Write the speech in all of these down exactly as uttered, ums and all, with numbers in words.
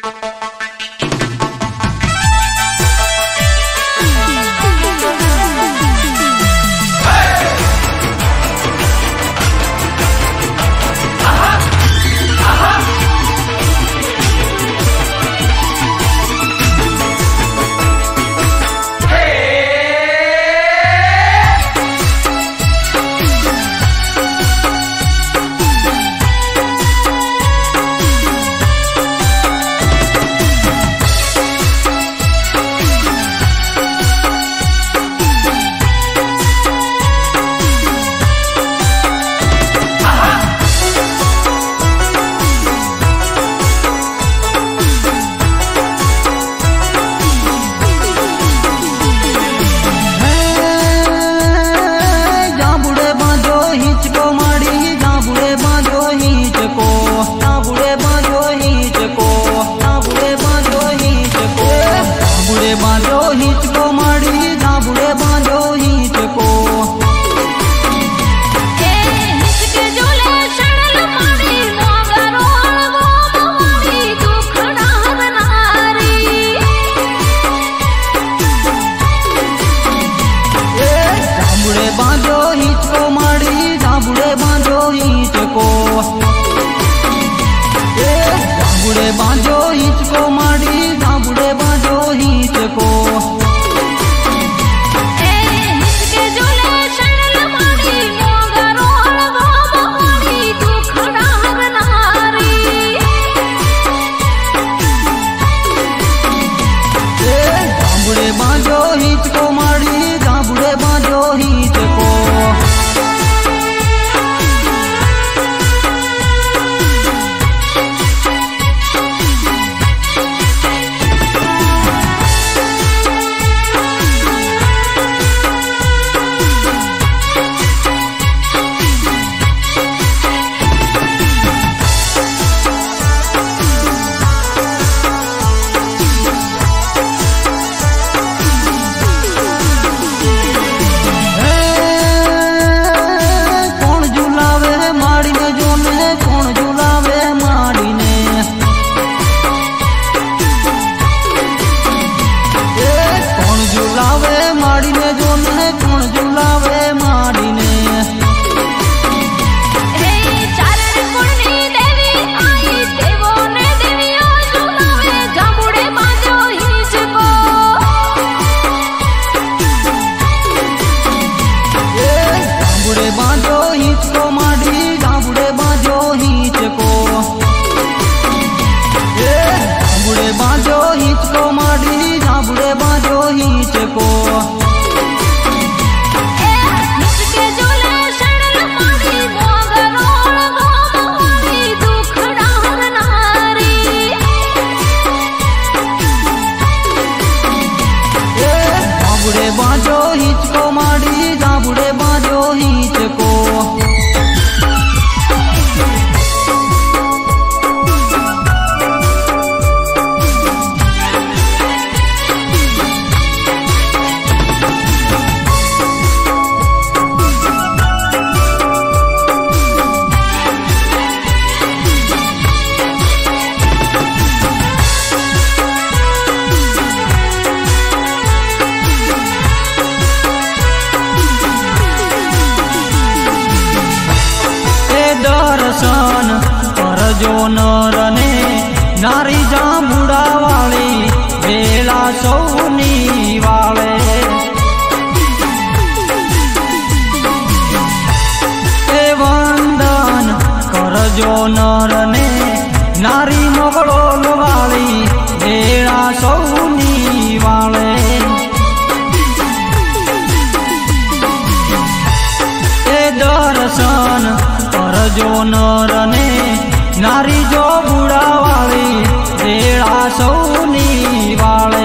जाबुड़े बांजो हिचको माड़ी जाबुड़े बांजो हिचको जाबुड़े बांजो हिचको माड़ी जाबुड़े बांजो हिचको बांजो हिचको माड़ी जाबुड़े बांजो हिचको दर्शन करजो नर ने नारी जाबुड़ा वाली वेला सौनी वाले ए वंदन करजो नर ने नारी मोगलो वाली वेला सौनी वाले ए दर्शन जो नर ने नारी जो बुढ़ा वाली वेला सौनी वाले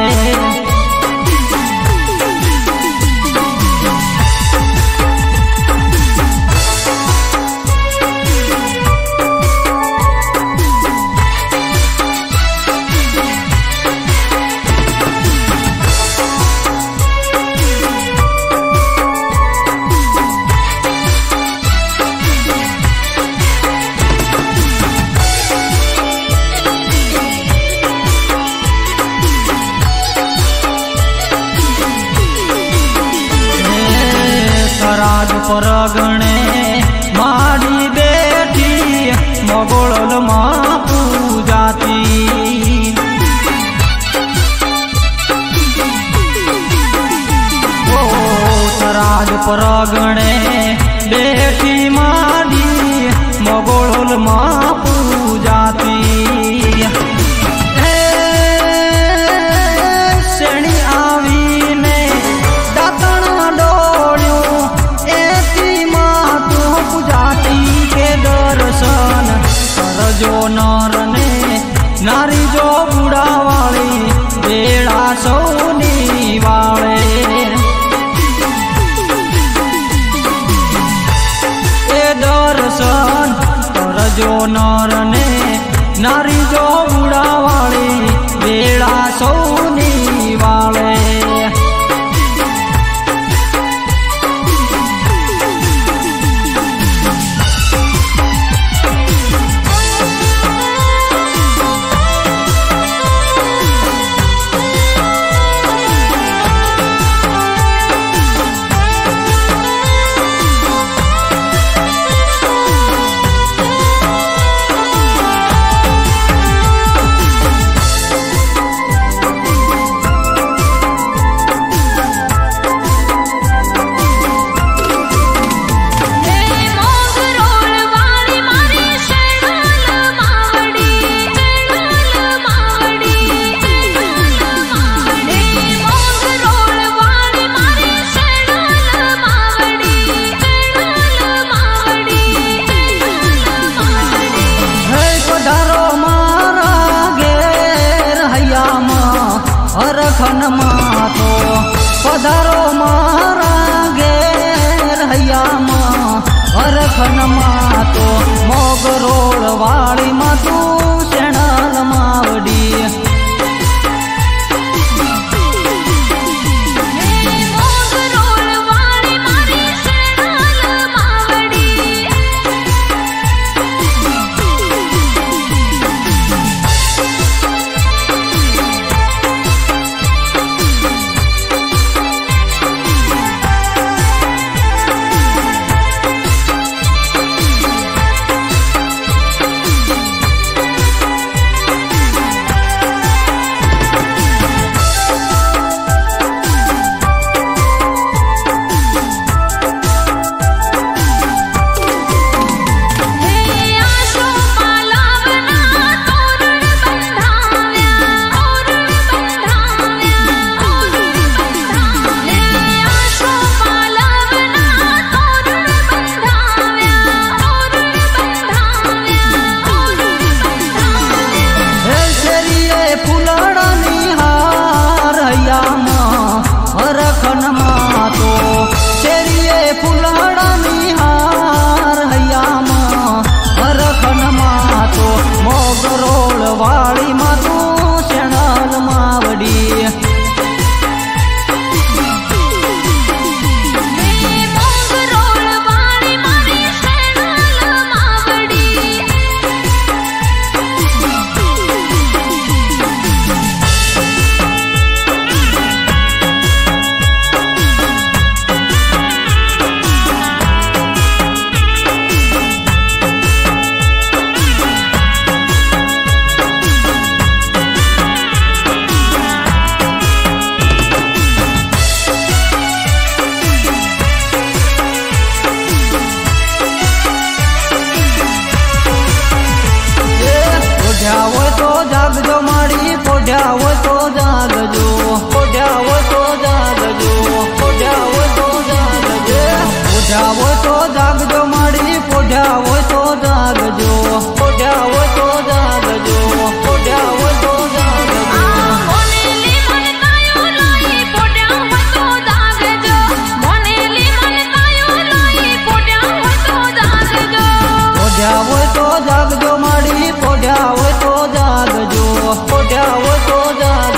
परगणे मारी बेटी मगोल मां पूजाती। राज परगणे बेटी मारी मगोल मां पूजाती। शेणी आवीने दातण डोळ्यो एती मां तू पूजाती के दर्शन करजो नर ने नारी जो बुढ़ावाળી बेड़ा सौनी वाळे। दर्शन करजो नर ने नारी जो बुढ़ावाળી बेड़ा सौनी वाळे। हरखन मां तो पधारो मारा घेर हैया मां हरखन मां तो मोगरोल वाली मां तू शेणल मावड़ी। वाली मां तू शेणल मावड़ी। जागजो माड़ी पोढ़्यावो तो जागजो पोढ़्यावो तो जागजो पोढ़्यावो तो जागजो पोढ़्यावो तो जागजो माड़ी पोढ़्यावो तो जागजो पोढ़्यावो तो जागजो पोढ़्यावो तो जागजो। पोढ़्यावो तो जागजो माड़ी पोढ़्यावो तो जागजो पोढ़्यावो तो जागजो।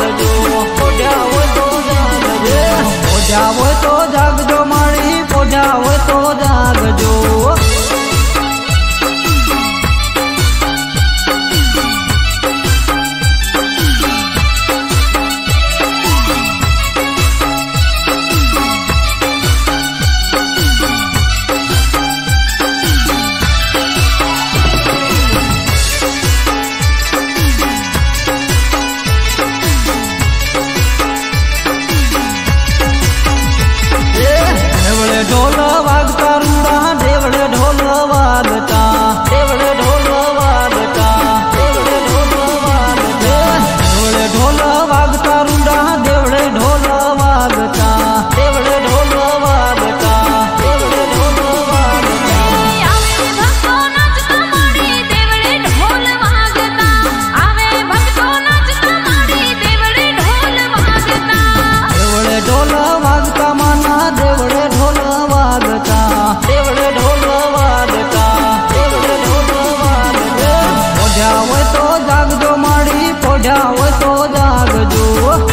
पोढ़्या हो तो जागजो।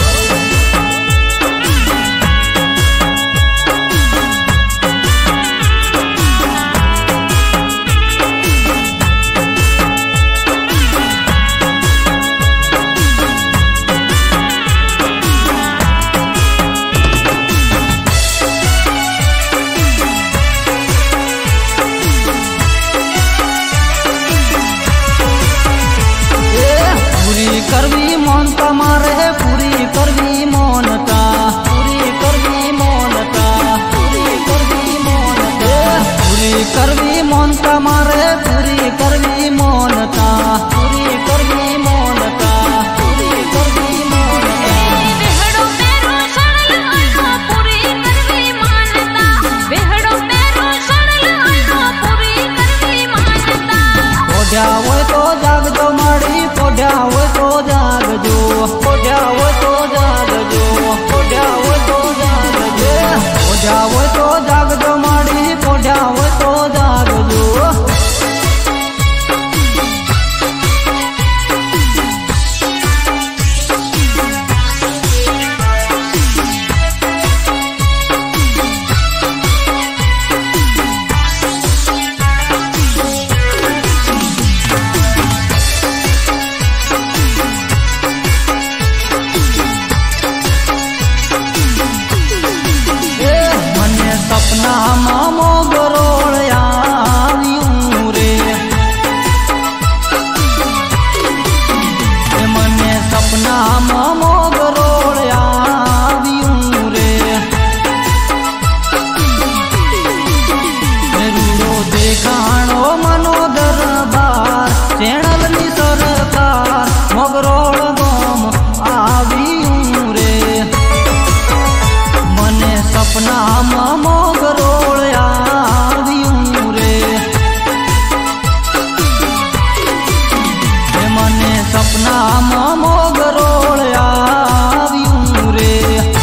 करवी मोनता मारे पूरी करवी मोनता, पूरी करवी मोनता, पूरी करवी मोनता, पूरी करवी मोनता मारे पूरी करवी मोनता, पूरी करवी मोनता, पूरी करवी मोनता। बेहड़ो मेरो सड़ल आयो पूरी करवी मानता, बेहड़ो मेरो सड़ल आयो पूरी करवी मानता। पोढ़्या हो तो जागजो माड़ी, पोढ़्या हो तो जागजो, पोढ़्या हो तो जागजो, पोढ़्या हो तो जागजो, पोढ़्या हो तो जागजो माड़ी, पोढ़्या हो तो जागजो। सपना मामो गरोड़ आव्यूं रे, मने सपना मामो गरोड़ आव्यूं रे। रूड़ो देखाणो मनो दरबार चेणलनी सरकार मोगरोड़ गोम आव्यूं रे। मने सपना मामो गरोड़ आव्यूं रे, मने सपना मामो गरोड़ आव्यूं रे।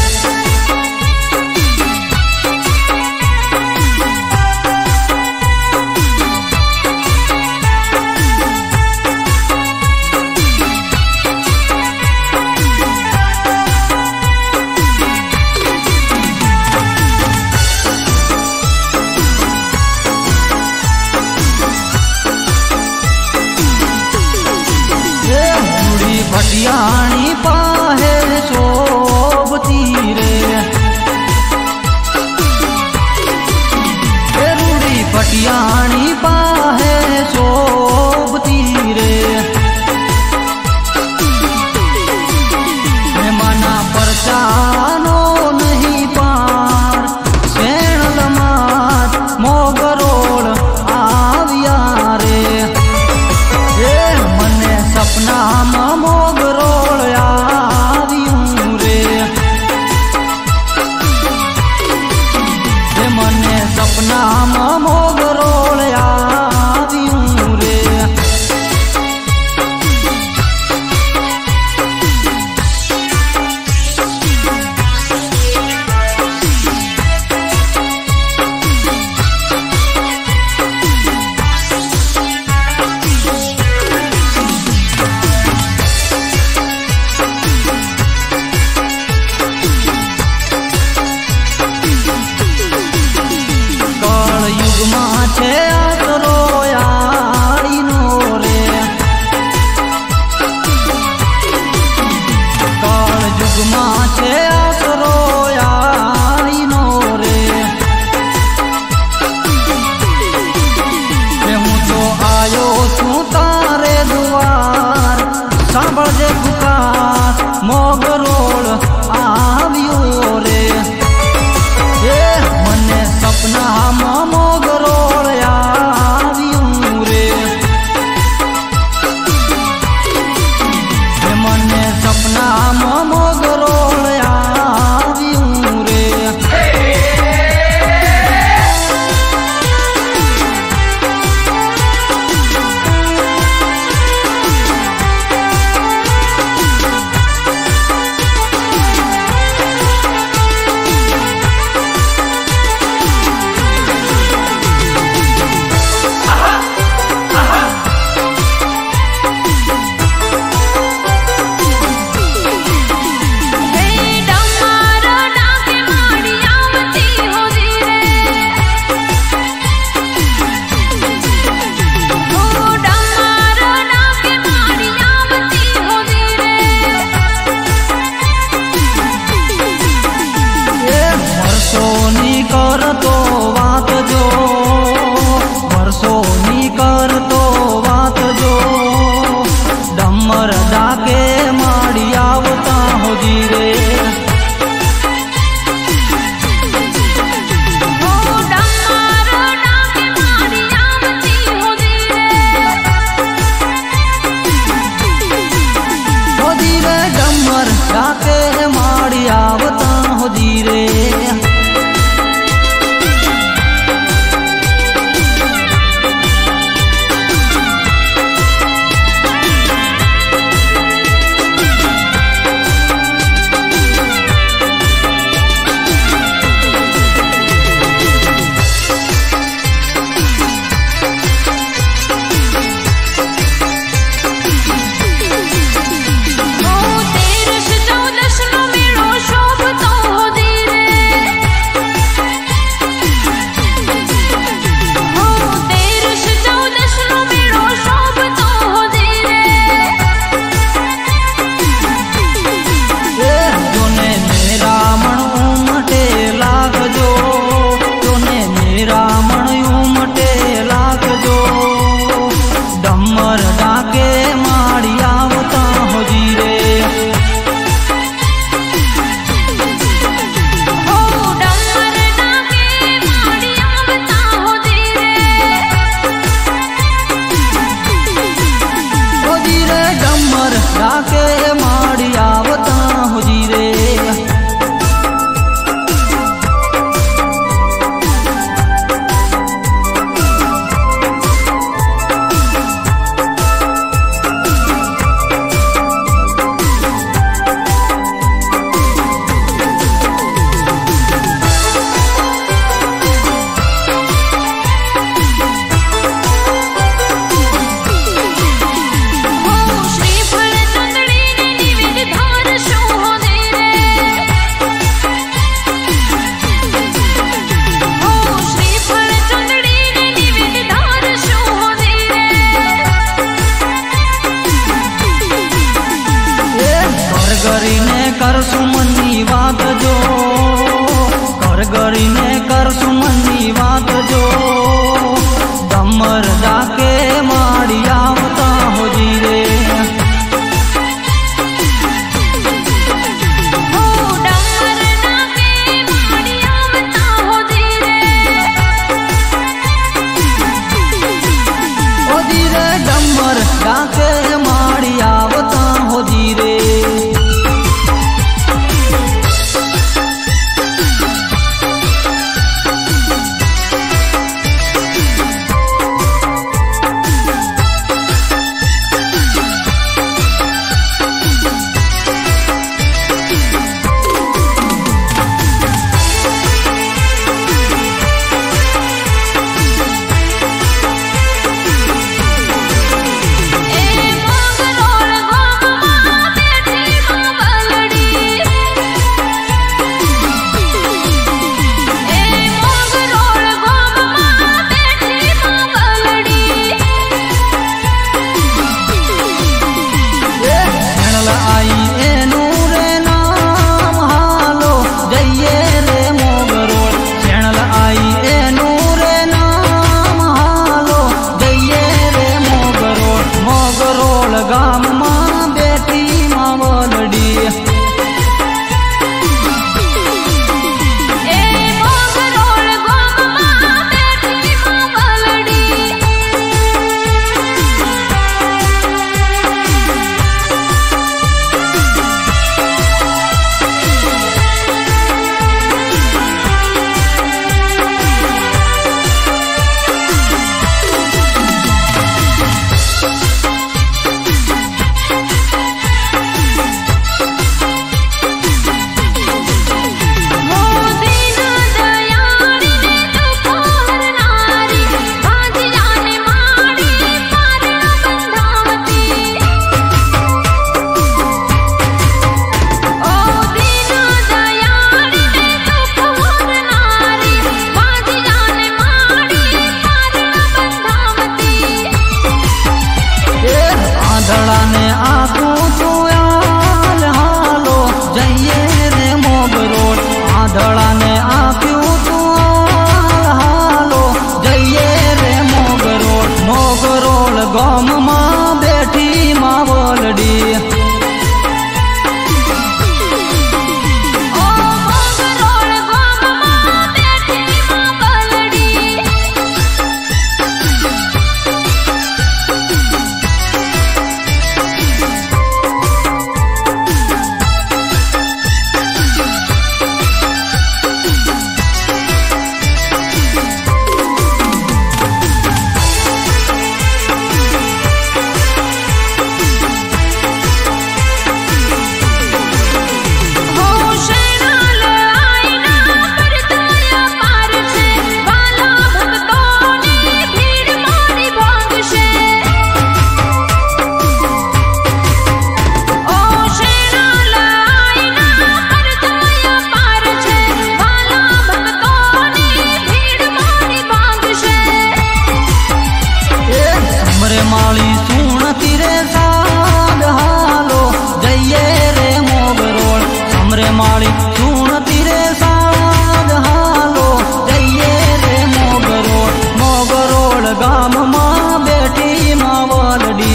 भटियाणी पाहे शोभती रे, रूड़ी भटियाणी पाहे शोभती रे। मना परचानो नहीं पार सेणल मात मोगरोड़ आविया रे। मने सपना मामो गरोड़ आव्यूं रे, मने सपना मामो गरोड़ आव्यूं रे। छे आसरो यारीनो रे, काल जुगमा छे आसरो यारीनो रे। हूँ तो आयो छू तारे दुआर सांभळजे पुकार मोगरोड़ आव्यो रे। मने सपना मामो गरोड़ आव्यूं रे, मने सपना मामो गरोड़ आव्यूं रे। माली सुन तीरे साद हालो जइए रे मोगरोल मोगरोल गाम मां बेटी मावलडी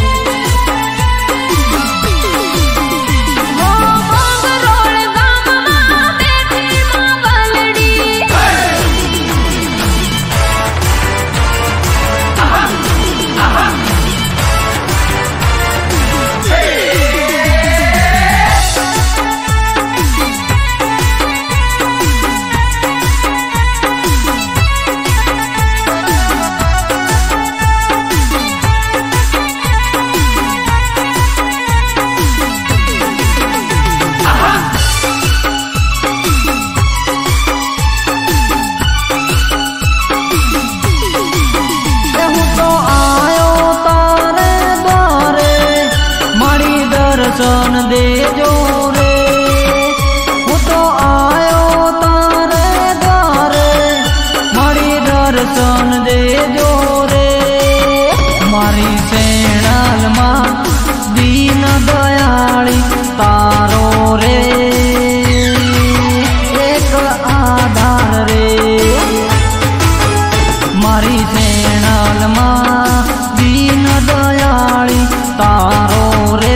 दर्शन दे जो रे હું તો આયો તારે દ્વારે મારી દર્શન દેજો રે મારી સેણલમાં દીન દયાળી તારો રે એક આધાર રે મારી સેણલમાં દીન દયાળી તારો રે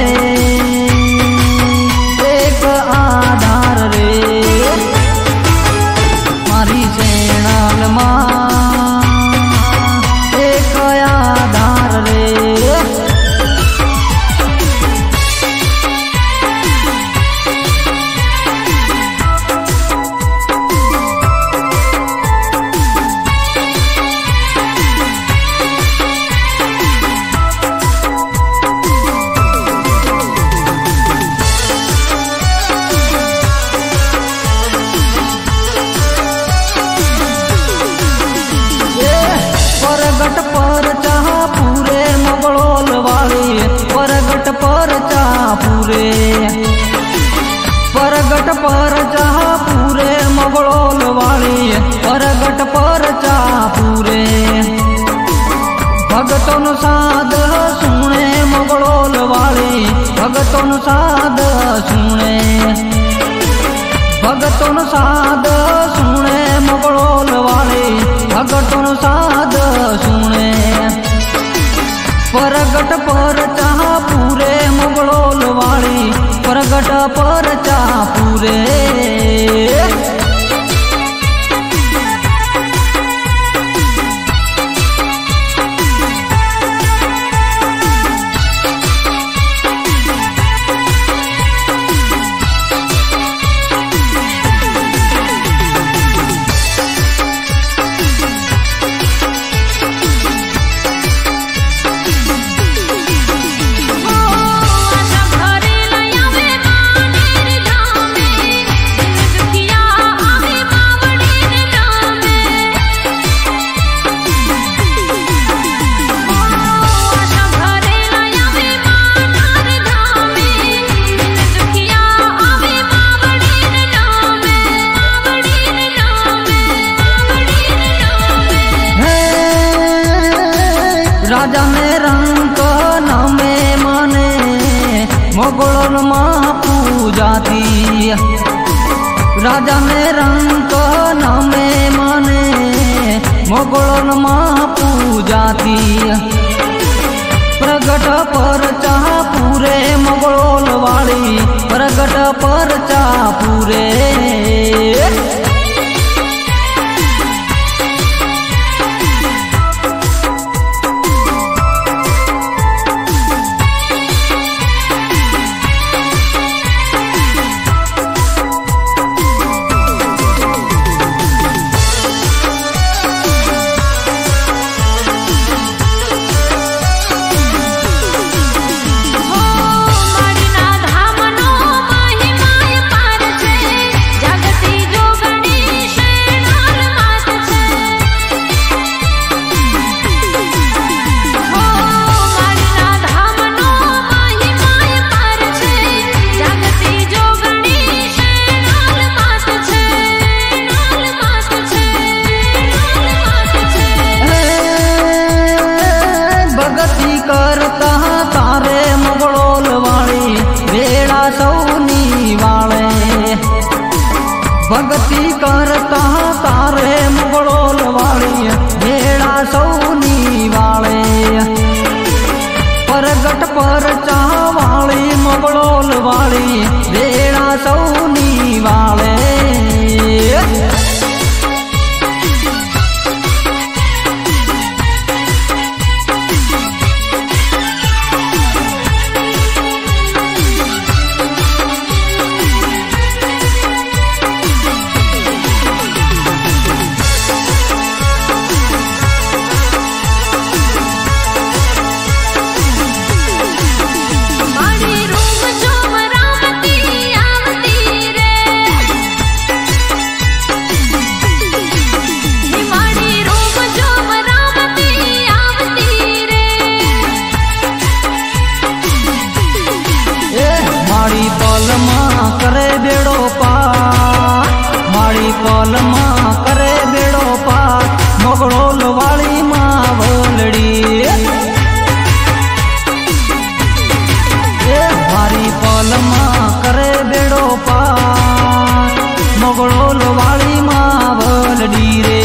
परगट पर चाह पूरे मोगलोल वाली परगट पर चाह पूरे परगट पर चाह पूरे मोगलोल वाली परगट पर चाह पूरे भगतों साध सुने मोगलोल वाली भगतों साध सुने भगतों साध सुने मोगलोल वाली भगतों साध सुने परगट पर चाह पूरे मोगलोल वाली परगट पर चाह पूरे राजा में रंग नमे मने मोगलोल मां पूजाती राजा में रंग नमे मने मोगलोल मां पूजाती प्रगट पर चाह पूरे मोगलोल वाली प्रगट पर चाह पूरे मारी ना धामनो महिमाय पार छे भक्ति करता तारे मुगलोल वाली भेड़ा सौनी वाले परगट पर चावाली मुगलोल वाली भेड़ा सौनी वाले करे बेड़ो पार मारी पल माँ करे बेड़ो पार मोगड़ोल वाली माँ बोलड़ी मारी पल माँ करे बेड़ो पार मोगड़ोल वाली माँ बोलड़ी रे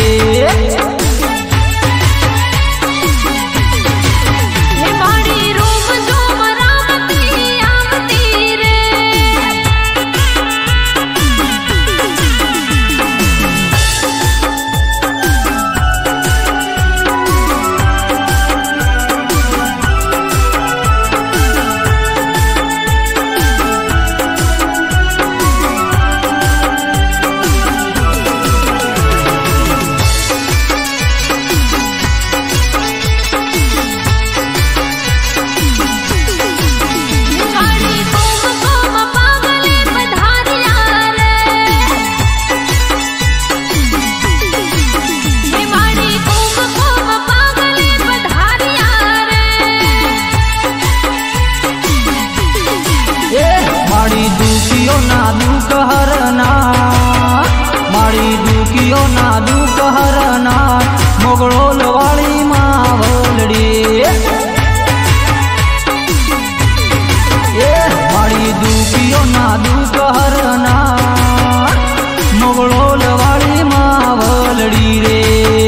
ना दुख हरना मारी दुखियो ना दुख हरना मोगड़ोल वाली माँ बोलड़ी मारी दुखियो ना दुख हरना मोगड़ोल वाली माँ बोलड़ी रे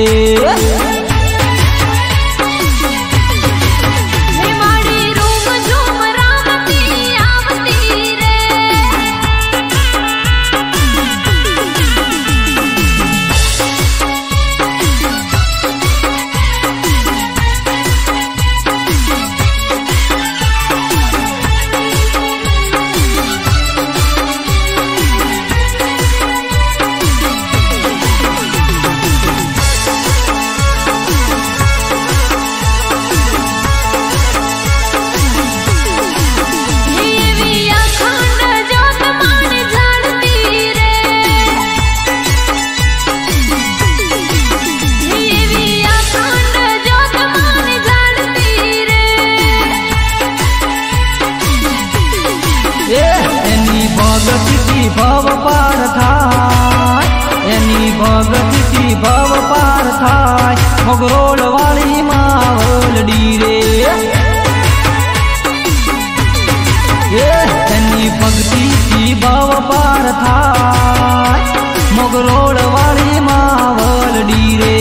भव पार थाय एनी भगति की भव पार थाय मोगरोल वाली माँ बोलड़ी रे एनी भक्ति की भव पार थाय मोगरोल वाली माँ बोलड़ी रे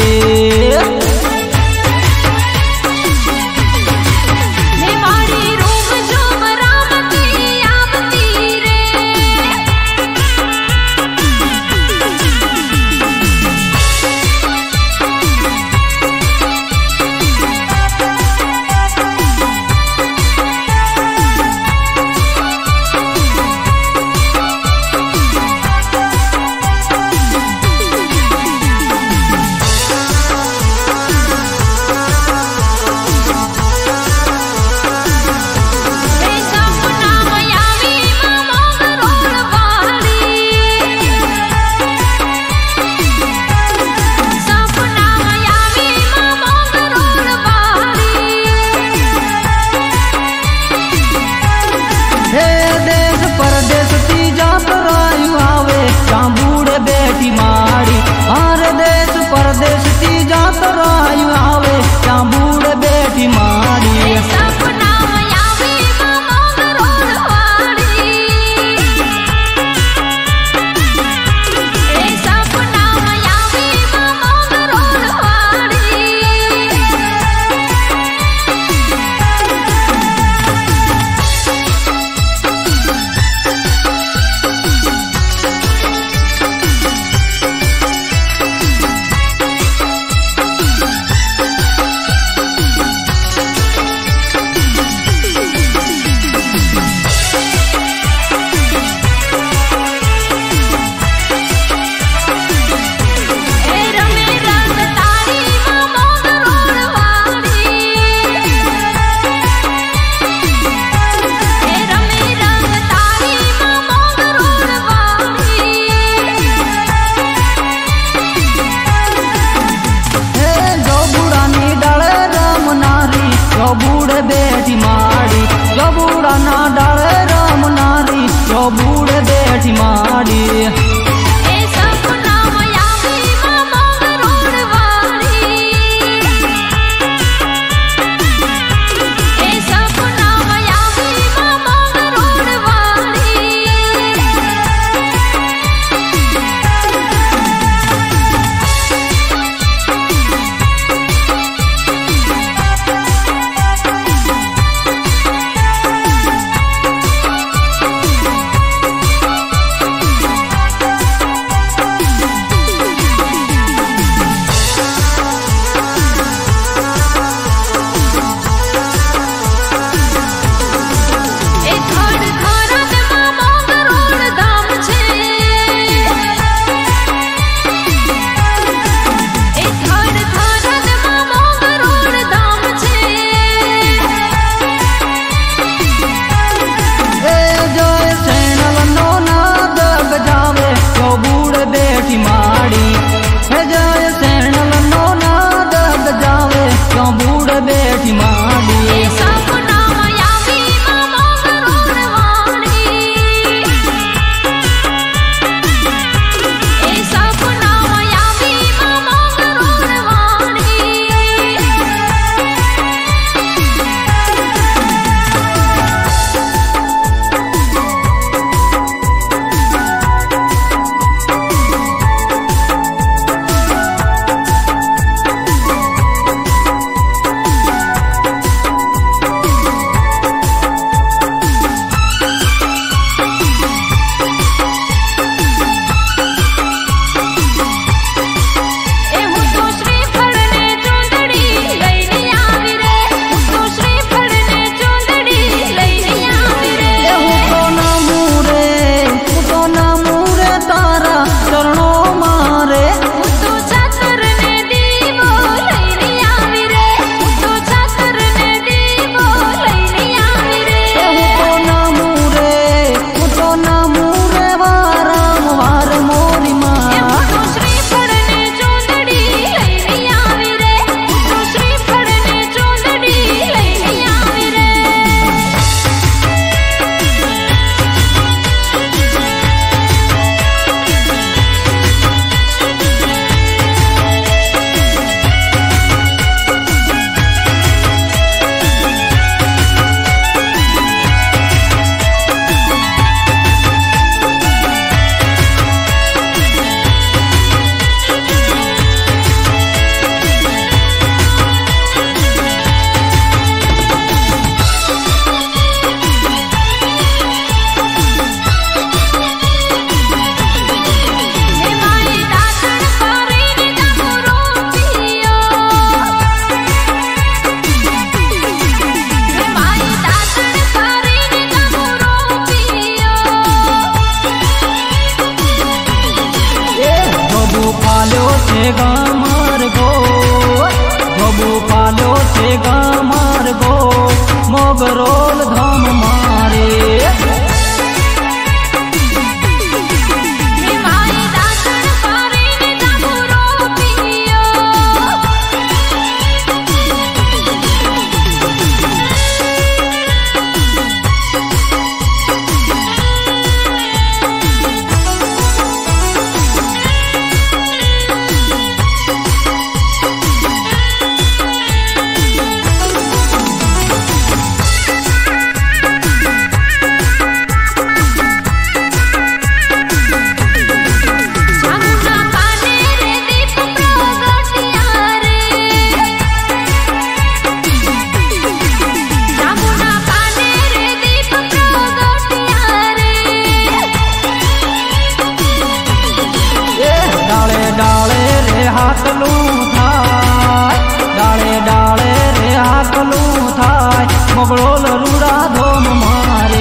हाकलूं थाय डाले डाले रे हाकलूं थाय मोगलो लरूड़ा धोम मारे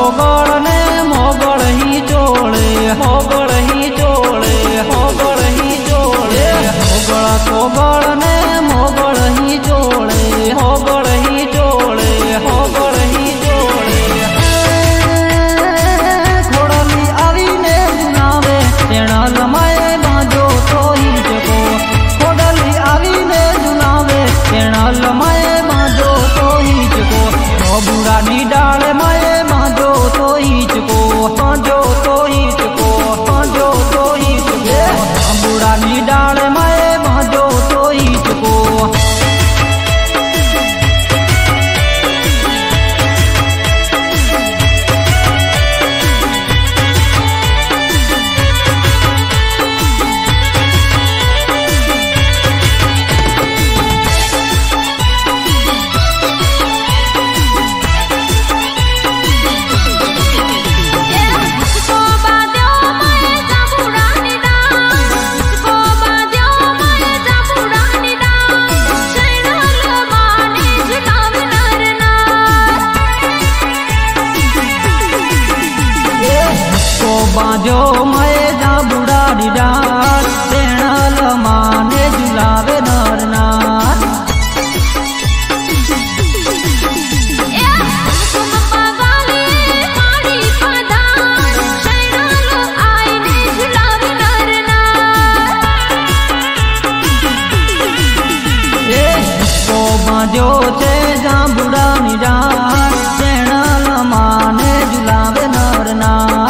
ગોગળ ને મોગળ હી ચોળે મોગળ હી ચોળે મોગળ હી ચોળે મોગળ કોગળ ને મોગળ હી ચોળે મોગળ હી ચોળે મોગળ હી ચોળે ખોડલી આવીને જુનાવે તેણા લમાય બાંધો તો હિંચકો ખોડલી આવીને જુનાવે તેણા લમાય બાંધો તો હિંચકો બુડાની ડાળ માએ બાંધો તો હિંચકો બાંધો તો હિંચકો બાંધો તો હિંચકો બુડાની ડાળ માએ બાંધો તો હિંચકો बाजो मैं जा बुढ़ाड़ी डाल तेणा लमाने झुलावे नर नार बाजो छे जा बुढ़ानी डाल तेणा लमाने झुलावे नर नार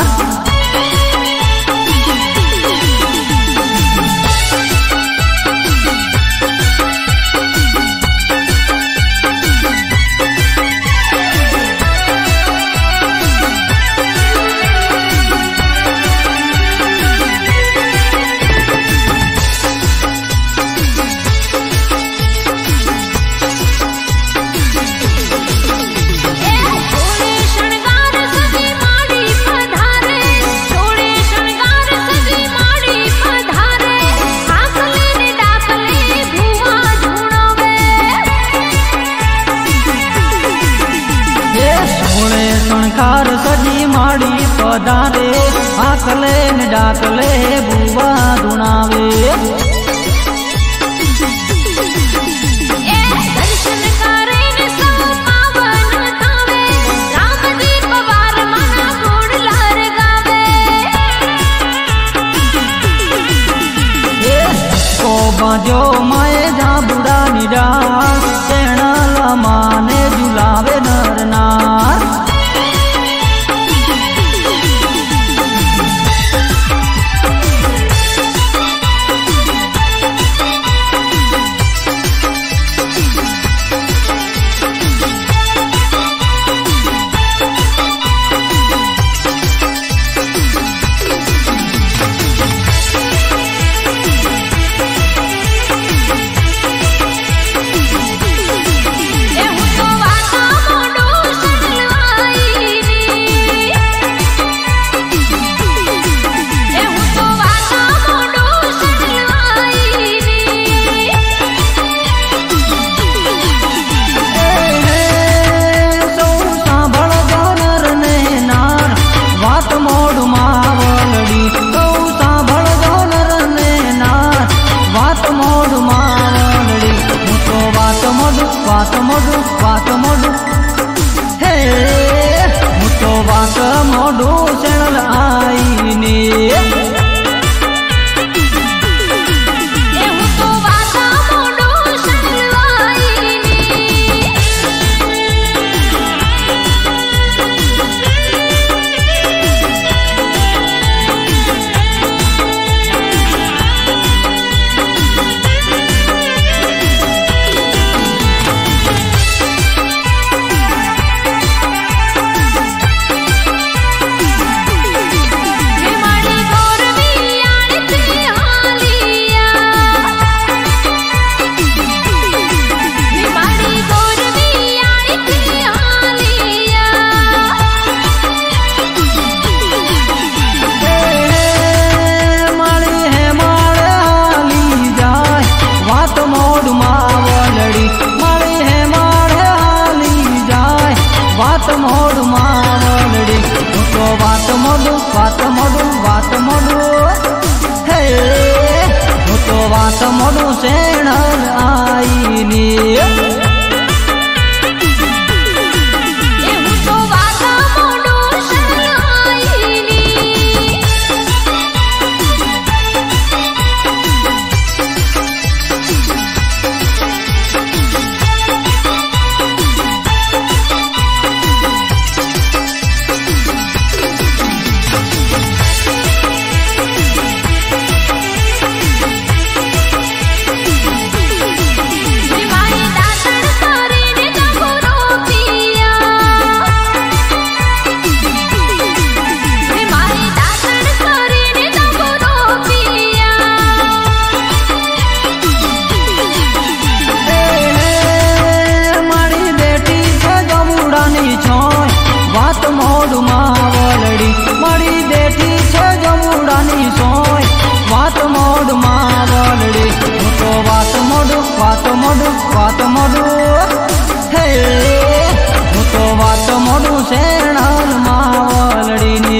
शणकार सजी माड़ी पधारे आकले न डाकले बुआ दुनावे दर्शन करे न सो पावन थावे राम जी पवार मना गोड़ लार गावे को बाजो माए जा बुढ़ा निडाल तेणा लमाने झुलावे नर नार વાત મોઢું વાત મોઢું હે હું તો વાત મોઢું શેણલ આઈને माड़ी વાત મોડું વાત મોડું હે હું તો વાત મોડું શેણાલ માવલડી ની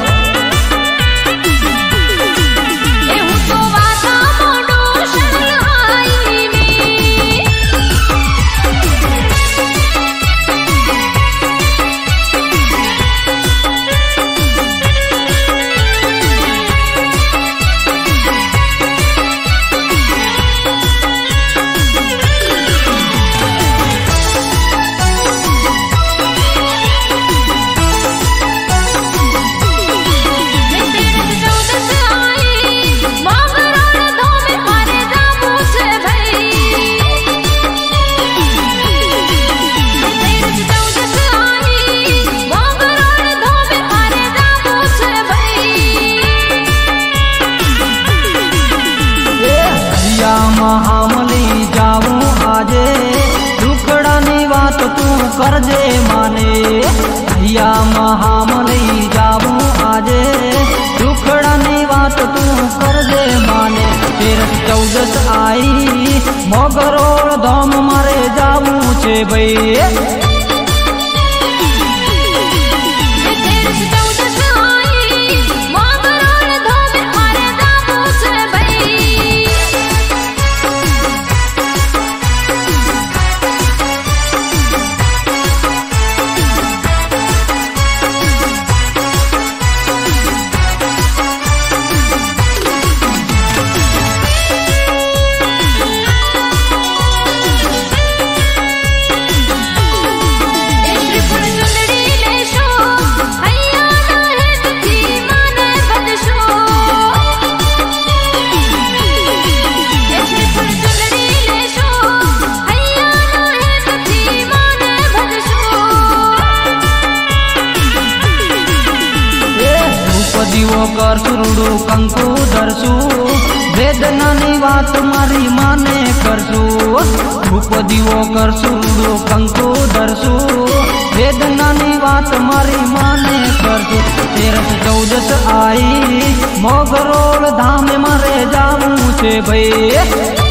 हमली जाऊं आजे दुखड़ा नी बात तू करजे माने भैया हमली जाऊं आजे दुखड़ा नी बात तू करजे माने फिर चौदस आई मोगरोल धाम मारे जाऊं छे भाई दीवो कर सुरुडू कंकु दरसू वेदना नी बात मारी माने करसू रूप दीवो कर सुरुडू कंकु दरसू वेदना नी बात मारी माने करसू तेरस चौदस आई मोगरोल धाम मारे जाऊं छे भाई।